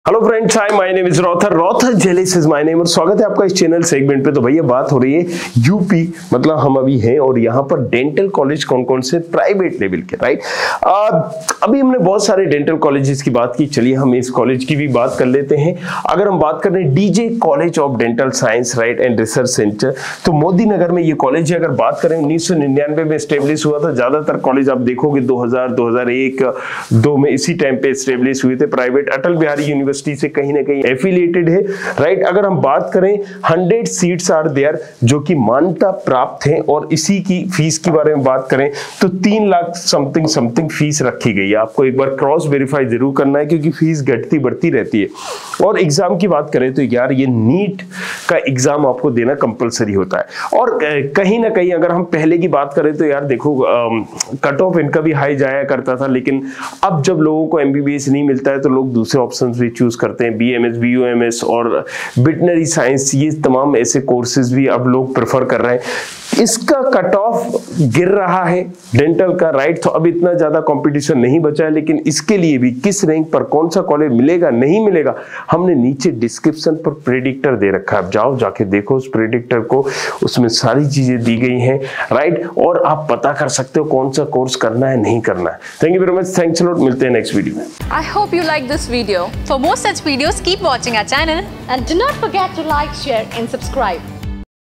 Hello friends, hi, my name is रॉथर जेलिस is my name और स्वागत है आपका इस चैनल सेगमेंट पे। तो भैया बात हो रही है यूपी, मतलब हम अभी हैं और यहाँ पर डेंटल कॉलेज कौन कौन से प्राइवेट लेवल के, राइट। अभी हमने बहुत सारे डेंटल कॉलेजेस की बात की, चलिए हम इस कॉलेज की भी बात कर लेते हैं। अगर हम बात करें DJ college of dental science, right, and research centre, तो मोदी नगर में ये कॉलेज है। अगर बात करें 1999 में स्टेब्लिश हुआ था। ज्यादातर कॉलेज आप देखोगे 2000, 2001, 2 में इसी टाइम पे स्टेब्लिश हुए थे। प्राइवेट अटल बिहारी यूनिवर्सिटी से कहीं ना कहीं एफिलिएटेड है, राइट। अगर हम बात करें 100 सीट्स आर देयर जो कि मान्यता प्राप्त हैं, और इसी की फीस के बारे में बात करें तो 3 लाख समथिंग फीस रखी गई है। आपको एक बार क्रॉस वेरीफाई जरूर करना है क्योंकि फीस घटती बढ़ती रहती है। और एग्जाम की बात करें तो यार ये नीट का एग्जाम आपको देना कंपलसरी होता है। और कहीं ना कहीं अगर हम पहले की बात करें तो यार देखो, कट ऑफ इनका भी हाई जाया करता था, लेकिन अब जब लोगों को एमबीबीएस नहीं मिलता है तो लोग दूसरे ऑप्शन भी चूज करते हैं। बीएमएस, बीयूएमएस और वेटनरी साइंस, ये तमाम ऐसे कोर्सेज भी अब लोग प्रेफर कर रहे हैं। इसका कट ऑफ गिर रहा है डेंटल का, राइट। तो अब इतना ज्यादा कंपटीशन नहीं बचा है, लेकिन इसके लिए भी किस रैंक पर कौन सा कॉलेज मिलेगा नहीं मिलेगा, हमने नीचे डिस्क्रिप्शन पर प्रेडिक्टर दे रखा है। आप जाओ जाके देखो उस प्रेडिक्टर को, उसमें सारी चीजें दी गई हैं, राइट। और आप पता कर सकते हो कौन सा कोर्स करना है नहीं करना है। Thank you very much, thanks a lot, मिलते हैं नेक्स्ट वीडियो में। I hope you like this video. For more such videos, keep watching our channel and do not forget to like, share and subscribe.